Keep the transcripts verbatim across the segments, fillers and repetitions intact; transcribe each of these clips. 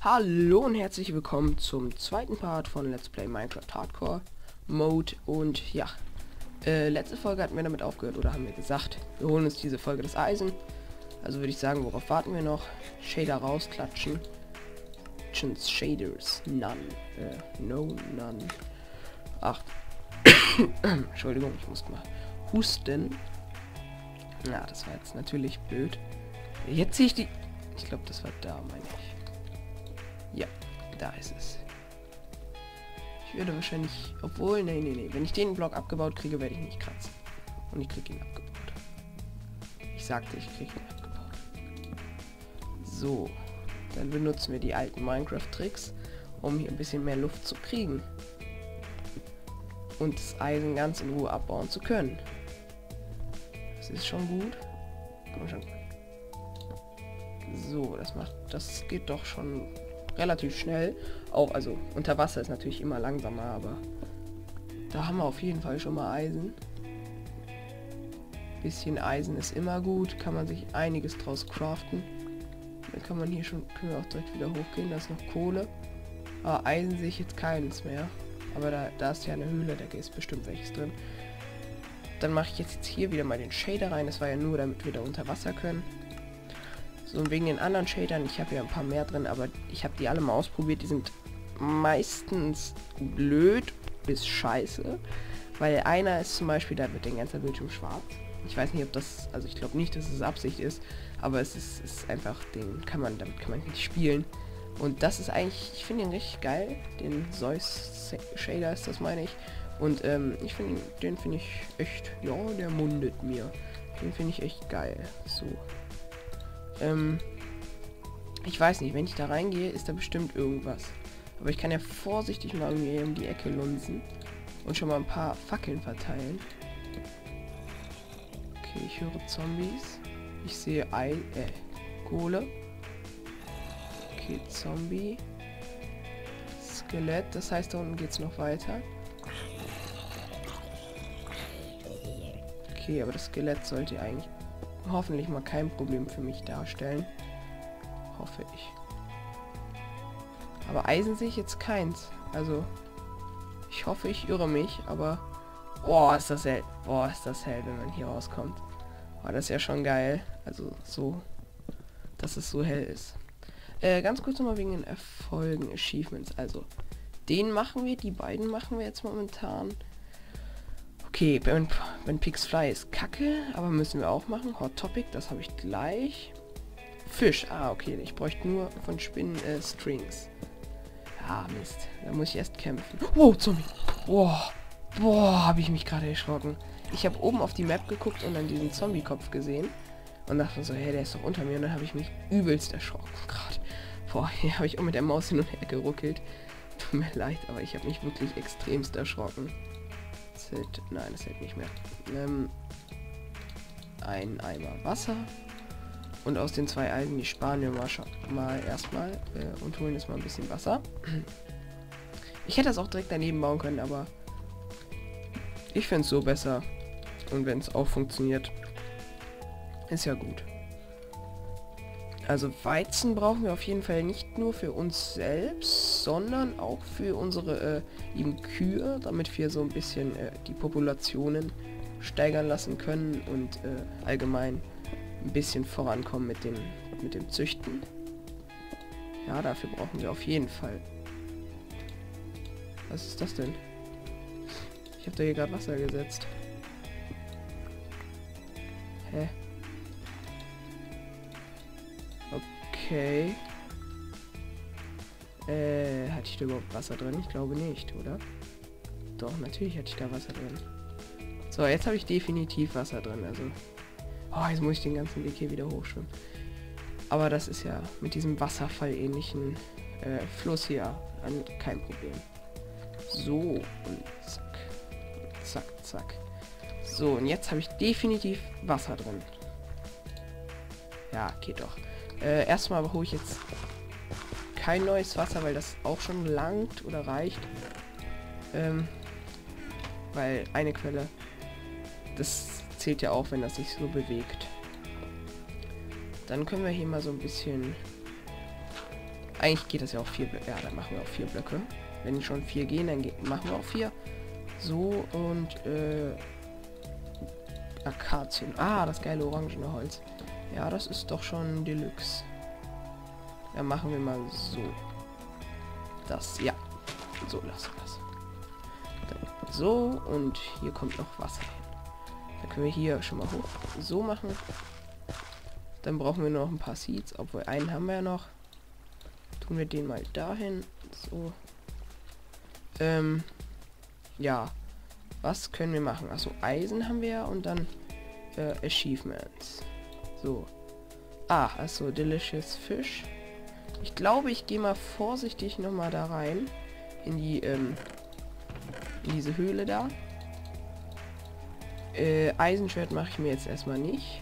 Hallo und herzlich willkommen zum zweiten Part von Let's Play Minecraft Hardcore Mode. Und ja, äh, letzte Folge hatten wir damit aufgehört, oder haben wir gesagt, wir holen uns diese Folge das Eisen. Also würde ich sagen, worauf warten wir noch? Shader rausklatschen. Shaders, none. Äh, no, none. Ach, Entschuldigung, ich musste mal husten. Ja, das war jetzt natürlich blöd. Jetzt sehe ich die... Ich glaube, das war da, meine ich. Ja, da ist es. Ich würde wahrscheinlich... Obwohl, nee, nee, nee. Wenn ich den Block abgebaut kriege, werde ich nicht kratzen. Und ich kriege ihn abgebaut. Ich sagte, ich kriege ihn abgebaut. So. Dann benutzen wir die alten Minecraft-Tricks, um hier ein bisschen mehr Luft zu kriegen. Und das Eisen ganz in Ruhe abbauen zu können. Das ist schon gut. Komm schon. So, das macht, das geht doch schon relativ schnell. Auch, also unter Wasser ist natürlich immer langsamer, aber da haben wir auf jeden Fall schon mal Eisen. Bisschen Eisen ist immer gut, kann man sich einiges draus craften. Dann kann man hier schon, können wir auch direkt wieder hochgehen, da ist noch Kohle. Aber Eisen sehe ich jetzt keins mehr. Aber da, da ist ja eine Höhle, da ist bestimmt welches drin. Dann mache ich jetzt, jetzt hier wieder mal den Shader rein. Das war ja nur, damit wir da unter Wasser können. So, und wegen den anderen Shadern, ich habe ja ein paar mehr drin, aber ich habe die alle mal ausprobiert. Die sind meistens blöd bis scheiße. Weil einer ist zum Beispiel, da wird der ganze Bildschirm schwarz. Ich weiß nicht, ob das, also ich glaube nicht, dass es Absicht ist, aber es ist, ist einfach, den kann man, damit kann man nicht spielen. Und das ist eigentlich, ich finde ihn richtig geil, den Zeus Shader ist das, meine ich. Und ähm, ich finde, den finde ich echt, ja, der mundet mir. Den finde ich echt geil. So. Ähm, ich weiß nicht, wenn ich da reingehe, ist da bestimmt irgendwas. Aber ich kann ja vorsichtig mal irgendwie um die Ecke lunzen und schon mal ein paar Fackeln verteilen. Okay, ich höre Zombies. Ich sehe Ei, äh, Kohle. Okay, Zombie. Skelett, das heißt, da unten geht es noch weiter. Okay, aber das Skelett sollte eigentlich hoffentlich mal kein Problem für mich darstellen. Hoffe ich. Aber Eisen sehe ich jetzt keins. Also, ich hoffe, ich irre mich, aber... Boah, ist das hell. Boah, ist das hell, wenn man hier rauskommt. Boah, das ist ja schon geil. Also, so... Dass es so hell ist. Äh, ganz kurz nochmal wegen den Erfolgen, Achievements. Also, den machen wir, die beiden machen wir jetzt momentan. Okay, wenn, wenn Pigs Fly ist kacke, aber müssen wir auch machen. Hot Topic, das habe ich gleich. Fisch, ah, okay, ich bräuchte nur von Spinnen äh, Strings. Ah, Mist, da muss ich erst kämpfen. Wow, Zombie. Boah, boah, habe ich mich gerade erschrocken. Ich habe oben auf die Map geguckt und dann diesen Zombie-Kopf gesehen. Und dachte so, hey, der ist doch unter mir. Und dann habe ich mich übelst erschrocken gerade. Boah, hier habe ich auch mit der Maus hin und her geruckelt. Tut mir leid, aber ich habe mich wirklich extremst erschrocken. Das hält, nein, das hält nicht mehr. Ähm, ein Eimer Wasser. Und aus den zwei Eisen, die sparen wir mal, mal erstmal äh, und holen jetzt mal ein bisschen Wasser. Ich hätte das auch direkt daneben bauen können, aber ich finde es so besser. Und wenn es auch funktioniert, ist ja gut. Also Weizen brauchen wir auf jeden Fall nicht nur für uns selbst, sondern auch für unsere äh, lieben Kühe, damit wir so ein bisschen äh, die Populationen steigern lassen können und äh, allgemein ein bisschen vorankommen mit dem, mit dem Züchten. Ja, dafür brauchen wir auf jeden Fall. Was ist das denn? Ich habe da hier gerade Wasser gesetzt. Hä? Okay. Äh, hatte ich da überhaupt Wasser drin? Ich glaube nicht, oder? Doch, natürlich hatte ich da Wasser drin. So, jetzt habe ich definitiv Wasser drin, also... Oh, jetzt muss ich den ganzen Weg hier wieder hochschwimmen. Aber das ist ja mit diesem Wasserfall-ähnlichen äh, Fluss hier an, kein Problem. So, und zack. Zack, zack. So, und jetzt habe ich definitiv Wasser drin. Ja, geht doch. Äh, erstmal hole ich jetzt kein neues Wasser, weil das auch schon langt oder reicht. Ähm, weil eine Quelle, das zählt ja auch, wenn das sich so bewegt. Dann können wir hier mal so ein bisschen Eigentlich geht das ja auch vier Blöcke. Ja, dann machen wir auch vier Blöcke. Wenn schon vier gehen, dann geht, machen wir auch vier. So und äh, Akazien. Ah, das geile orangene Holz. Ja, das ist doch schon Deluxe. Dann machen wir mal so. Das, ja. So, lassen wir das. Dann so und hier kommt noch Wasser hin. Dann können wir hier schon mal hoch so machen. Dann brauchen wir noch ein paar Seeds, obwohl einen haben wir ja noch. Tun wir den mal dahin. So. Ähm, ja. Was können wir machen? Achso, Eisen haben wir ja und dann äh, Achievements. So. Ah, also Delicious Fish. Ich glaube, ich gehe mal vorsichtig noch mal da rein. In die, ähm, in diese Höhle da. Äh, Eisenschwert mache ich mir jetzt erstmal nicht.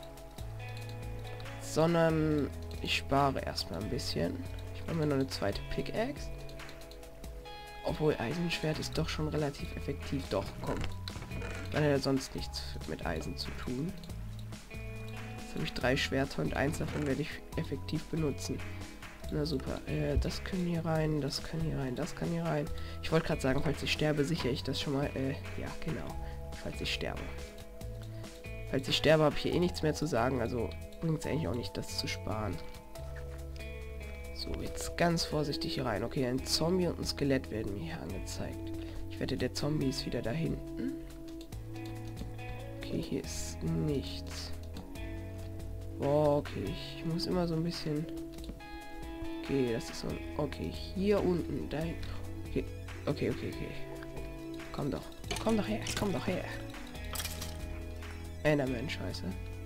Sondern ich spare erstmal ein bisschen. Ich mache mir noch eine zweite Pickaxe. Obwohl Eisenschwert ist doch schon relativ effektiv. Doch, komm. Man hat ja sonst nichts mit Eisen zu tun. Jetzt habe ich drei Schwerter und eins davon werde ich effektiv benutzen. Na super. Äh, das können hier rein, das kann hier rein, das kann hier rein. Ich wollte gerade sagen, falls ich sterbe, sichere ich das schon mal. Äh, ja, genau. Falls ich sterbe. Falls ich sterbe, habe ich hier eh nichts mehr zu sagen. Also bringt es eigentlich auch nicht, das zu sparen. So, jetzt ganz vorsichtig hier rein. Okay, ein Zombie und ein Skelett werden mir hier angezeigt. Ich wette, der Zombie ist wieder da hinten. Okay, hier ist nichts. Oh, okay, ich muss immer so ein bisschen... Okay, das ist so ein... Okay, hier unten, da... Okay, okay, okay, okay. Komm doch. Komm doch her, komm doch her. Enderman, scheiße.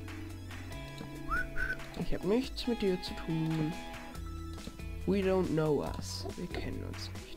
Ich habe nichts mit dir zu tun. We don't know us. Wir kennen uns nicht.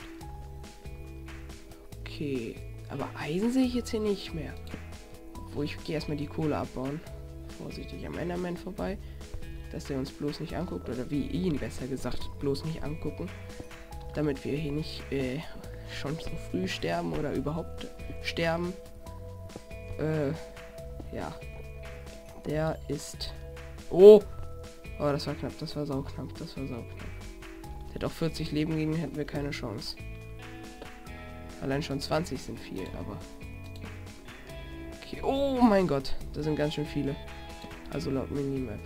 Okay. Aber Eisen sehe ich jetzt hier nicht mehr. Wo ich gehe erstmal die Kohle abbauen. Vorsichtig am Enderman vorbei. Dass der uns bloß nicht anguckt. Oder wie ihn besser gesagt bloß nicht angucken. Damit wir hier nicht äh, schon zu früh sterben oder überhaupt sterben. Äh, ja. Der ist... Oh! Oh, das war knapp. Das war sauknapp. Das war sauknapp. Der hat auch vierzig Leben gegen, hätten wir keine Chance. Allein schon zwanzig sind viel, aber... Okay. Oh mein Gott. Da sind ganz schön viele. Also laut Minimap.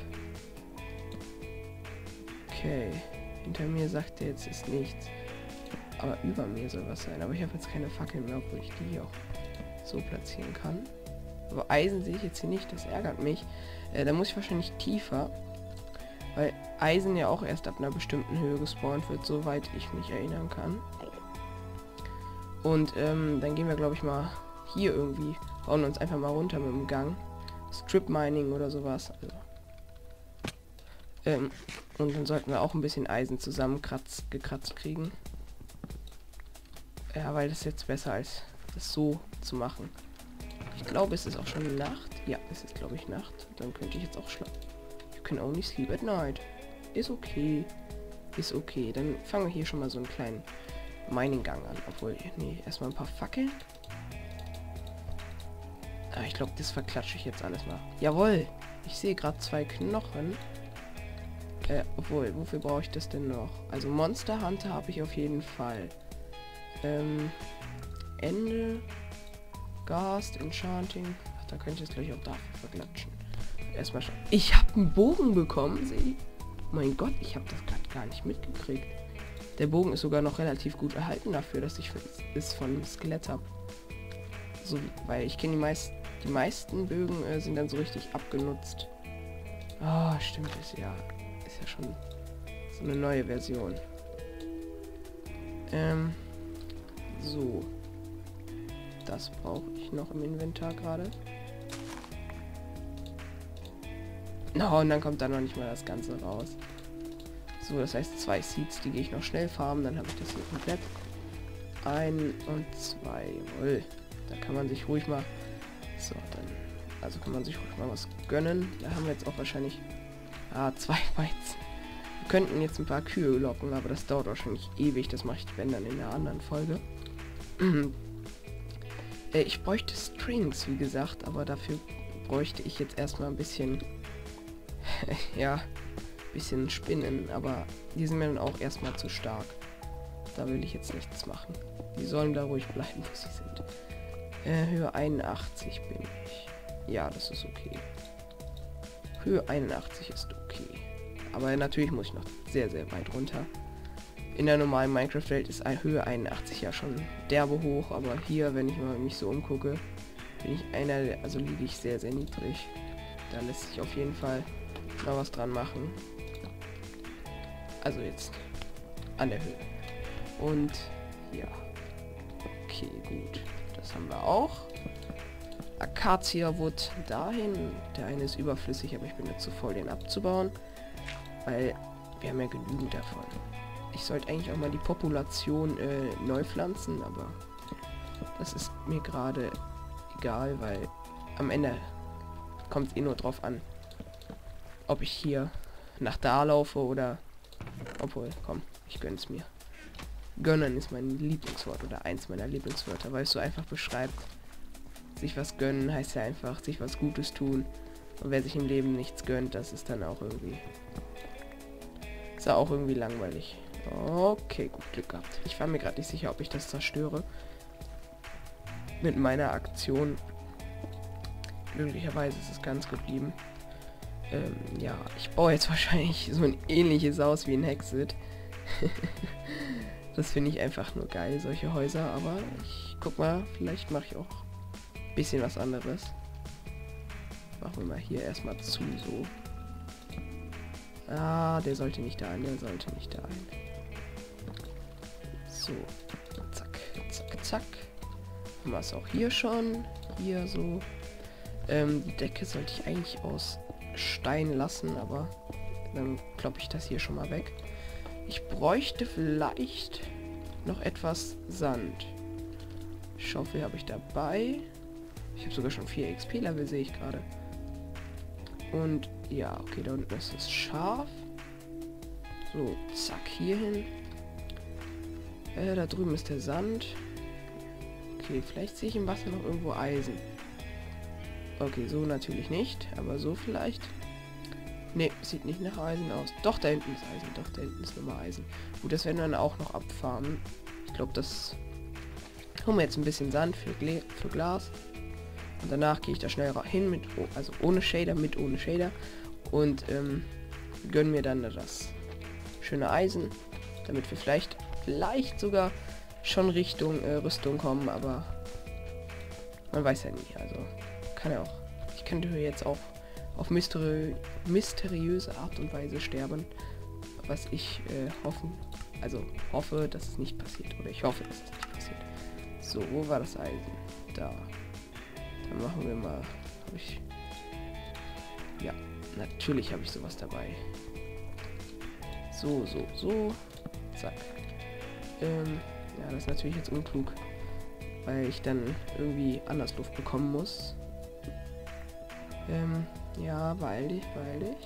Okay. Hinter mir sagt er, jetzt ist nichts. Aber über mir soll was sein. Aber ich habe jetzt keine Fackeln mehr, wo ich die hier auch so platzieren kann. Aber Eisen sehe ich jetzt hier nicht. Das ärgert mich. Äh, da muss ich wahrscheinlich tiefer. Weil Eisen ja auch erst ab einer bestimmten Höhe gespawnt wird, soweit ich mich erinnern kann. Und ähm, dann gehen wir, glaube ich, mal hier irgendwie, bauen uns einfach mal runter mit dem Gang. Strip Mining oder sowas. Also. Ähm, und dann sollten wir auch ein bisschen Eisen zusammenkratzt, gekratzt kriegen. Ja, weil das ist jetzt besser als das so zu machen. Ich glaube, es ist auch schon Nacht. Ja, es ist, glaube ich, Nacht. Dann könnte ich jetzt auch schlafen. You can only sleep at night. Ist okay. Ist okay. Dann fangen wir hier schon mal so einen kleinen Mining-Gang an. Obwohl, nee, erstmal ein paar Fackeln. Ah, ich glaube, das verklatsche ich jetzt alles mal. Jawohl. Ich sehe gerade zwei Knochen. Äh, obwohl, wofür brauche ich das denn noch? Also Monster Hunter habe ich auf jeden Fall. Ähm, Ende. Gast, Enchanting. Ach, da könnte ich jetzt gleich auch dafür verklatschen. Erstmal schon. Ich habe einen Bogen bekommen, seht. Oh mein Gott, ich habe das gerade gar nicht mitgekriegt. Der Bogen ist sogar noch relativ gut erhalten dafür, dass ich es von Skelett habe. So, weil ich kenne die meisten, die meisten Bögen äh, sind dann so richtig abgenutzt. Ah, oh, stimmt, ist ja, ist ja schon so eine neue Version. Ähm, so. Das brauche ich noch im Inventar gerade. No, und dann kommt da noch nicht mal das Ganze raus. So, das heißt zwei Seeds, die gehe ich noch schnell farmen, dann habe ich das hier komplett. Ein und zwei, jawohl. Da kann man sich ruhig mal... So, dann... Also kann man sich ruhig mal was gönnen. Da haben wir jetzt auch wahrscheinlich... Ah, zwei Weizen. Wir könnten jetzt ein paar Kühe locken, aber das dauert wahrscheinlich ewig. Das mache ich, wenn, dann in einer anderen Folge. äh, ich bräuchte Strings, wie gesagt, aber dafür bräuchte ich jetzt erstmal ein bisschen... ja, bisschen spinnen, aber die sind mir dann auch erstmal zu stark. Da will ich jetzt nichts machen. Die sollen da ruhig bleiben, wo sie sind. Äh, Höhe einundachtzig bin ich. Ja, das ist okay. Höhe einundachtzig ist okay. Aber natürlich muss ich noch sehr, sehr weit runter. In der normalen Minecraft-Welt ist Höhe einundachtzig ja schon derbe hoch, aber hier, wenn ich mal mich so umgucke, bin ich einer, der, also liege ich sehr, sehr niedrig. Da lässt sich auf jeden Fall noch was dran machen. Also jetzt an der Höhe. Und ja. Okay, gut. Das haben wir auch. Acacia Wood dahin. Der eine ist überflüssig, aber ich bin jetzt zu voll, den abzubauen. Weil wir haben ja genügend davon. Ich sollte eigentlich auch mal die Population äh, neu pflanzen, aber das ist mir gerade egal, weil am Ende kommt es eh nur drauf an, ob ich hier nach da laufe oder... Obwohl, komm, ich gönn's mir. Gönnen ist mein Lieblingswort oder eins meiner Lieblingswörter, weil es so einfach beschreibt. Sich was gönnen heißt ja einfach, sich was Gutes tun. Und wer sich im Leben nichts gönnt, das ist dann auch irgendwie... Ist ja auch irgendwie langweilig. Okay, gut, Glück gehabt. Ich war mir gerade nicht sicher, ob ich das zerstöre. Mit meiner Aktion. Glücklicherweise ist es ganz geblieben. Ähm, ja, ich baue jetzt wahrscheinlich so ein ähnliches Haus wie ein Hexit. Das finde ich einfach nur geil, solche Häuser. Aber ich guck mal, vielleicht mache ich auch ein bisschen was anderes. Machen wir mal hier erstmal zu, so. Ah, der sollte nicht da ein, der sollte nicht da ein. So, zack, zack, zack. Haben wir es auch hier schon. Hier so. Ähm, die Decke sollte ich eigentlich aus Stein lassen, aber dann kloppe ich das hier schon mal weg. Ich bräuchte vielleicht noch etwas Sand. Schaufel habe ich dabei. Ich habe sogar schon vier X P-Level, sehe ich gerade. Und ja, okay, da unten ist es scharf. So, zack, hier hin. Äh, da drüben ist der Sand. Okay, vielleicht sehe ich im Wasser noch irgendwo Eisen. Okay, so natürlich nicht, aber so vielleicht. Ne, sieht nicht nach Eisen aus. Doch, da hinten ist Eisen. Doch, da hinten ist nochmal Eisen. Gut, das werden wir dann auch noch abfarmen. Ich glaube, das... Holen wir jetzt ein bisschen Sand für, Gle für Glas. Und danach gehe ich da schnell hin mit, also ohne Shader, mit ohne Shader. Und ähm, gönnen mir dann das schöne Eisen, damit wir vielleicht, vielleicht sogar schon Richtung äh, Rüstung kommen, aber man weiß ja nie. Also kann ja auch. Ich könnte jetzt auch auf mysteri mysteriöse Art und Weise sterben, was ich äh, hoffen, also hoffe, dass es nicht passiert. Oder ich hoffe, dass es nicht passiert. So, wo war das Eisen? Da. Dann machen wir mal. Hab ich. Ja, natürlich habe ich sowas dabei. So, so, so. Zack. Ähm, ja, das ist natürlich jetzt unklug, weil ich dann irgendwie anders Luft bekommen muss. Ähm, ja, beeil dich, beeil dich.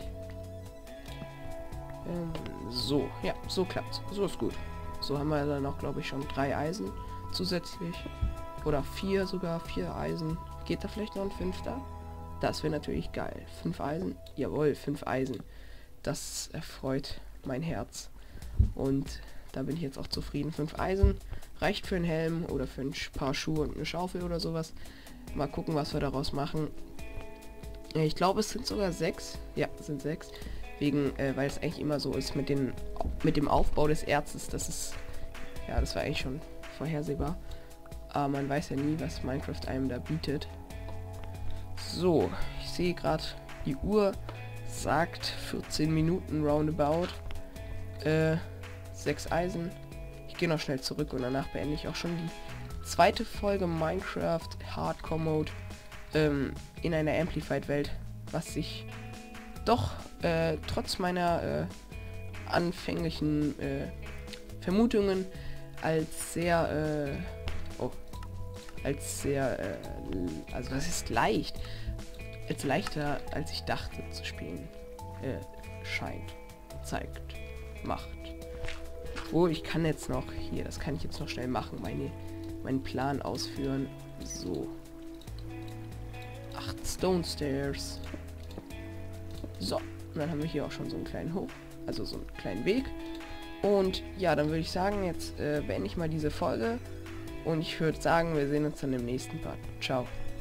Ähm, so, ja, so klappt's. So ist gut. So haben wir dann noch, glaube ich, schon drei Eisen zusätzlich. Oder vier sogar, vier Eisen. Geht da vielleicht noch ein fünfter? Das wäre natürlich geil. Fünf Eisen? Jawohl, fünf Eisen. Das erfreut mein Herz. Und da bin ich jetzt auch zufrieden. Fünf Eisen reicht für einen Helm oder für ein paar Schuhe und eine Schaufel oder sowas. Mal gucken, was wir daraus machen. Ich glaube, es sind sogar sechs. Ja, es sind sechs. Wegen, äh, weil es eigentlich immer so ist mit, den, mit dem Aufbau des Erzes. Das ist, ja, das war eigentlich schon vorhersehbar. Aber man weiß ja nie, was Minecraft einem da bietet. So, ich sehe gerade, die Uhr sagt vierzehn Minuten roundabout. Äh, sechs Eisen. Ich gehe noch schnell zurück und danach beende ich auch schon die zweite Folge Minecraft Hardcore Mode ähm, in einer Amplified-Welt, was sich doch äh, trotz meiner äh, anfänglichen äh, Vermutungen als sehr äh, oh, als sehr äh, also das ist leicht als leichter als ich dachte zu spielen äh, scheint, zeigt, macht. Oh, ich kann jetzt noch hier, das kann ich jetzt noch schnell machen, meine meinen Plan ausführen. So, acht Stone Stairs. So, Und dann haben wir hier auch schon so einen kleinen Hof, also so einen kleinen Weg. Und ja, dann würde ich sagen, jetzt äh, beende ich mal diese Folge. Und ich würde sagen, wir sehen uns dann im nächsten Part. Ciao.